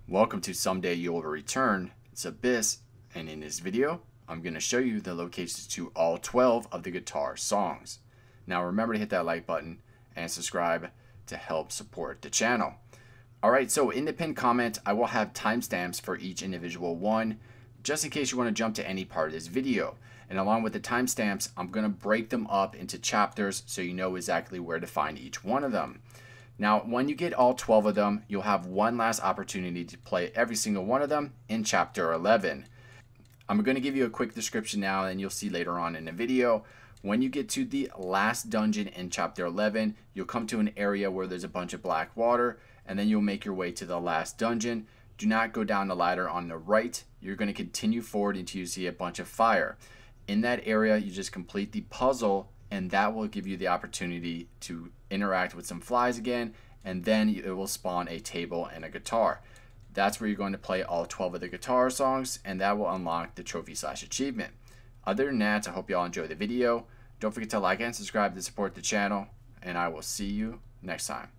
Welcome to Someday You Will Return. It's Abyss, and in this video, I'm going to show you the locations to all 12 of the guitar songs. Now remember to hit that like button and subscribe to help support the channel. Alright, so in the pinned comment, I will have timestamps for each individual one, just in case you want to jump to any part of this video. And along with the timestamps, I'm going to break them up into chapters so you know exactly where to find each one of them. Now, when you get all 12 of them, you'll have one last opportunity to play every single one of them in Chapter 11. I'm going to give you a quick description now, and you'll see later on in the video. When you get to the last dungeon in Chapter 11, you'll come to an area where there's a bunch of black water, and then you'll make your way to the last dungeon. Do not go down the ladder on the right. You're going to continue forward until you see a bunch of fire. In that area, you just complete the puzzle, and that will give you the opportunity to interact with some flies again, and then it will spawn a table and a guitar. That's where you're going to play all 12 of the guitar songs, and that will unlock the trophy/achievement. Other than that, I hope you all enjoy the video. Don't forget to like and subscribe to support the channel, and I will see you next time.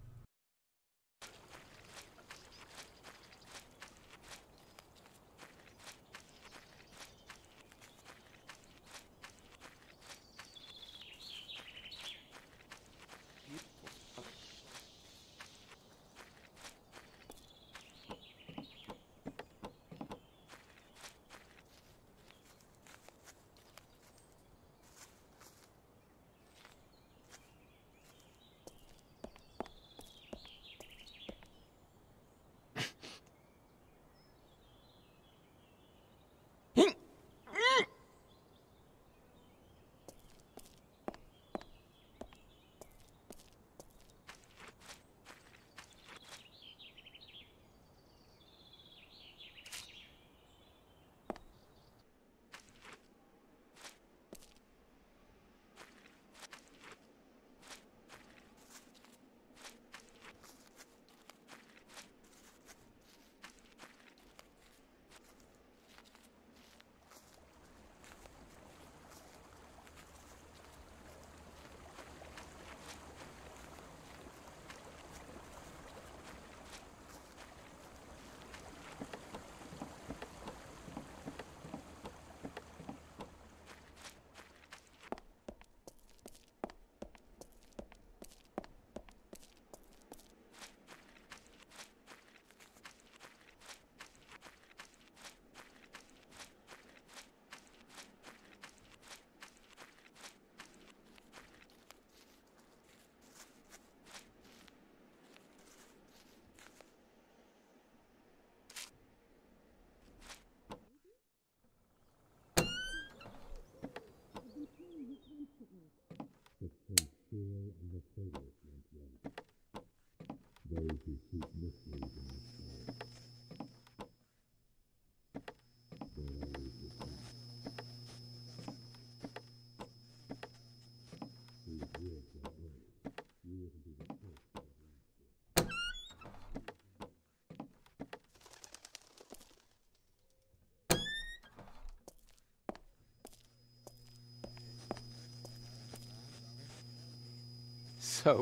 So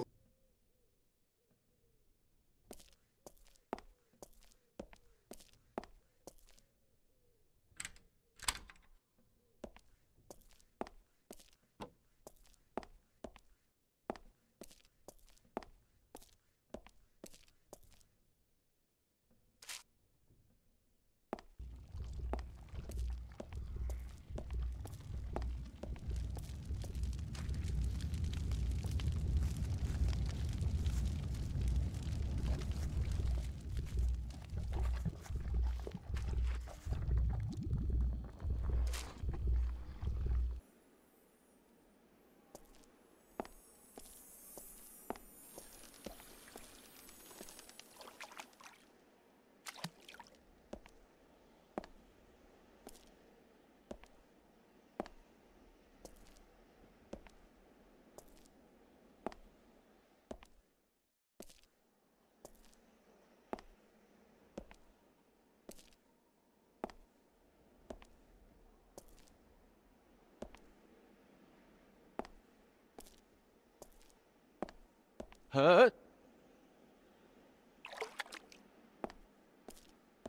Huh?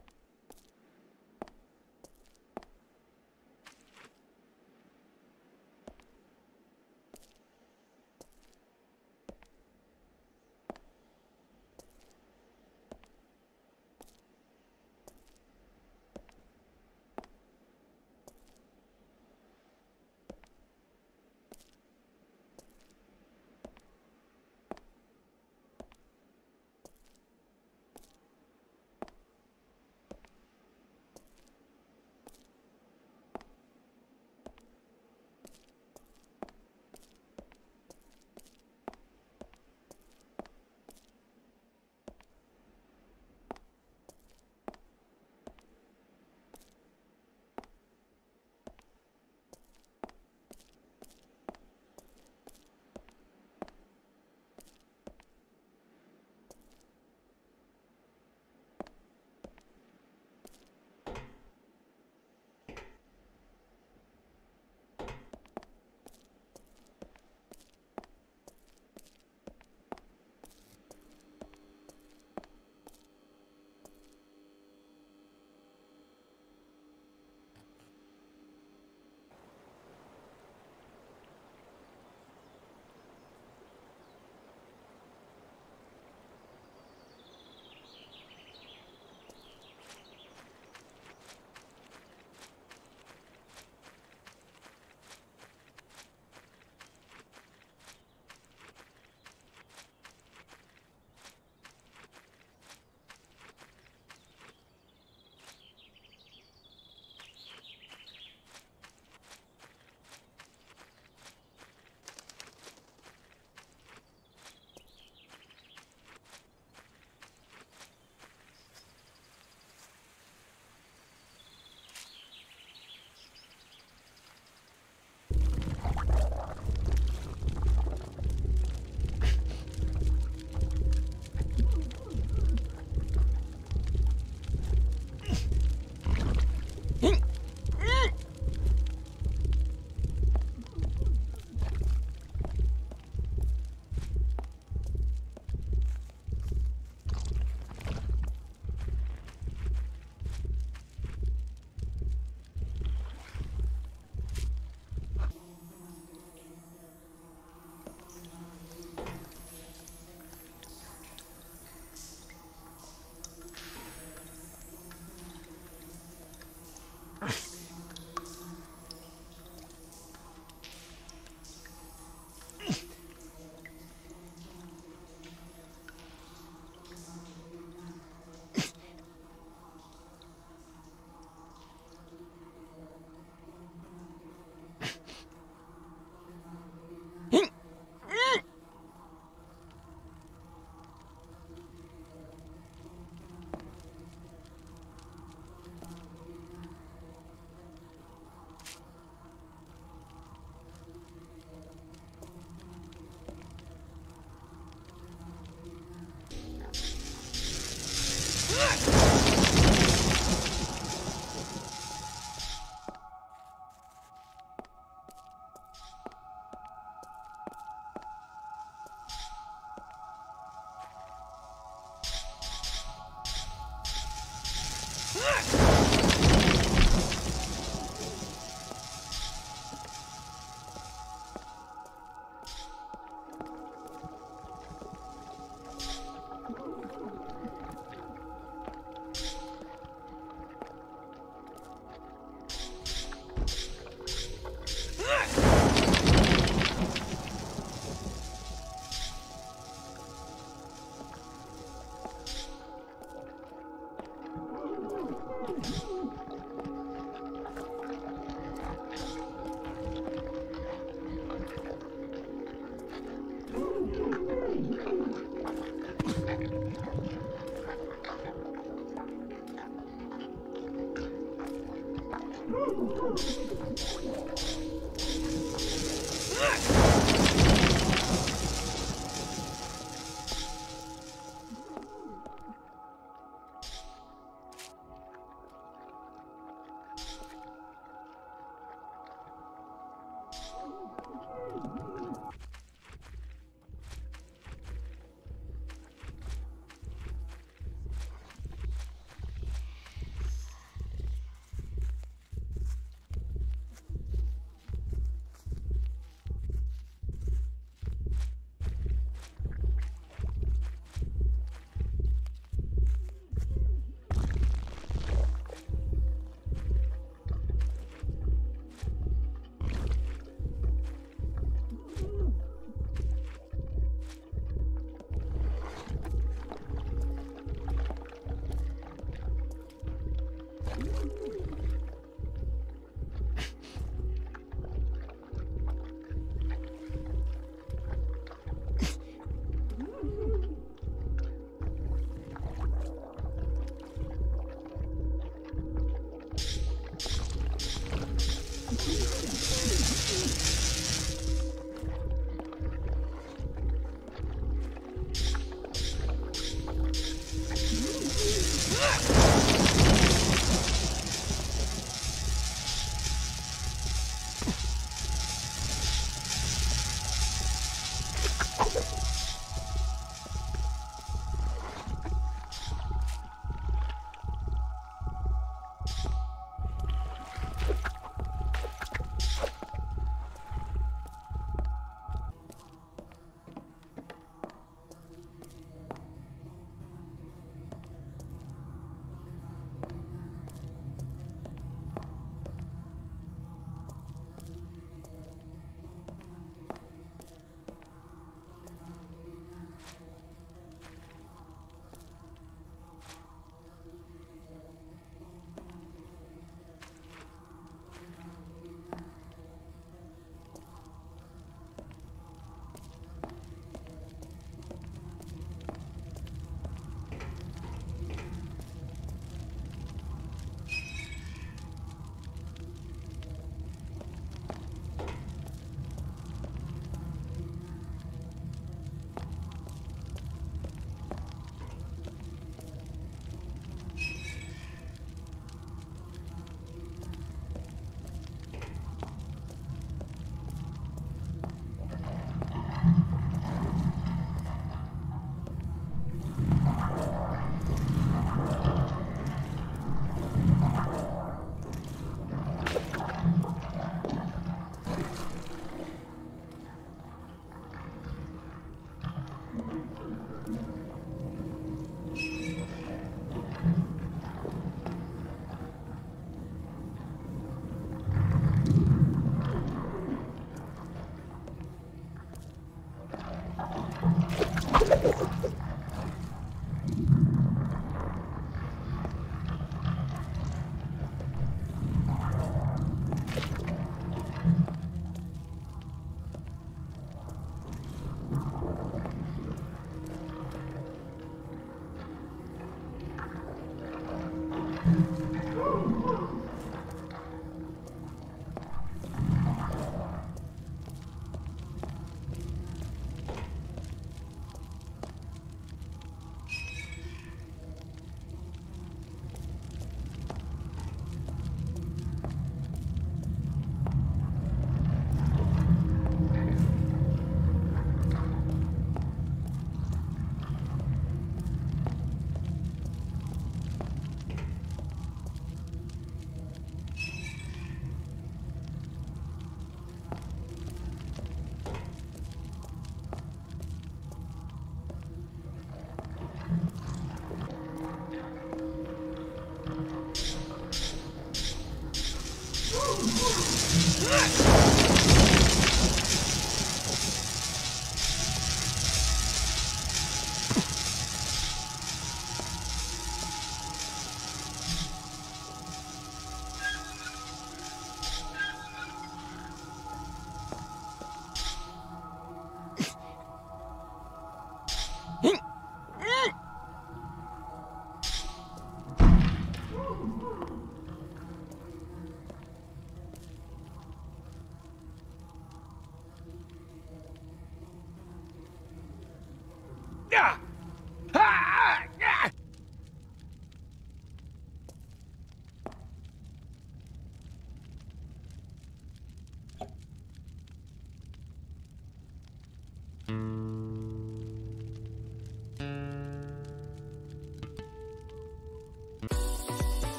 Ah!